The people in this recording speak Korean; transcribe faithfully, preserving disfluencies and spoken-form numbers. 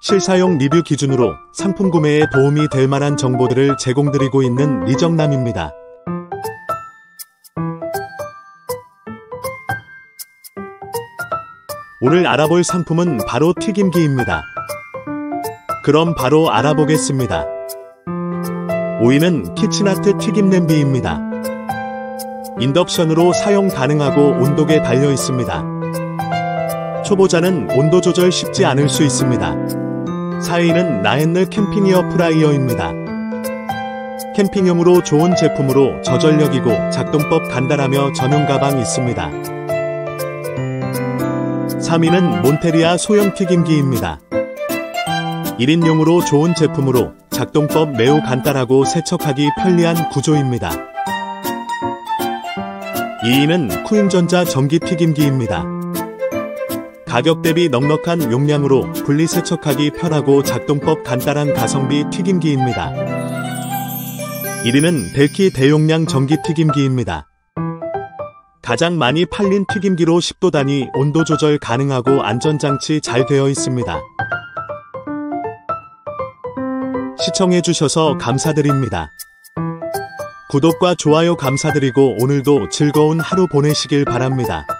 실사용 리뷰 기준으로 상품 구매에 도움이 될 만한 정보들을 제공드리고 있는 리정남입니다. 오늘 알아볼 상품은 바로 튀김기입니다. 그럼 바로 알아보겠습니다. 오 위는 키친아트 튀김 냄비입니다. 인덕션으로 사용 가능하고 온도계 달려 있습니다. 초보자는 온도 조절 쉽지 않을 수 있습니다. 사 위는 나앤느 캠핑 에어 프라이어입니다. 캠핑용으로 좋은 제품으로 저전력이고 작동법 간단하며 전용 가방 있습니다. 삼 위는 몬테리아 소형 튀김기입니다. 일 인용으로 좋은 제품으로 작동법 매우 간단하고 세척하기 편리한 구조입니다. 이 위는 쿠잉전자 전기 튀김기입니다. 가격 대비 넉넉한 용량으로 분리세척하기 편하고 작동법 간단한 가성비 튀김기입니다. 일 위는 델키 대용량 전기 튀김기입니다. 가장 많이 팔린 튀김기로 십 도 단위 온도 조절 가능하고 안전장치 잘 되어 있습니다. 시청해주셔서 감사드립니다. 구독과 좋아요 감사드리고 오늘도 즐거운 하루 보내시길 바랍니다.